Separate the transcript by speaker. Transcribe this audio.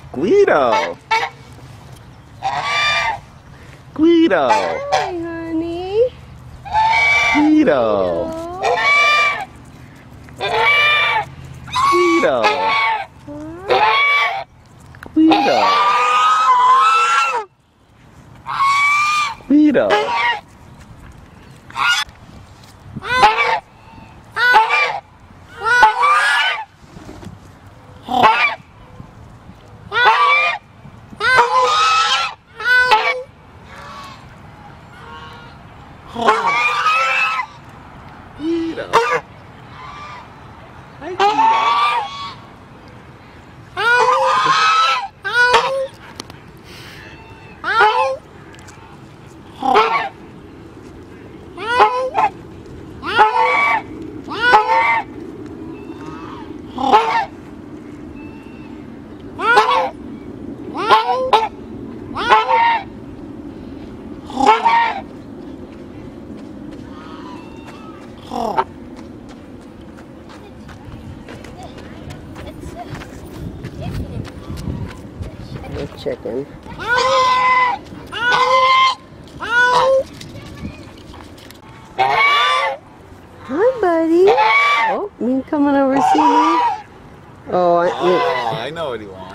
Speaker 1: Guido. Guido.
Speaker 2: Hi, honey.
Speaker 1: Guido. Guido. Guido. Guido. Guido. Hi, Guido.
Speaker 2: The chicken. Hi, buddy. Oh, you coming over to see me? Oh,
Speaker 1: I know what he wants.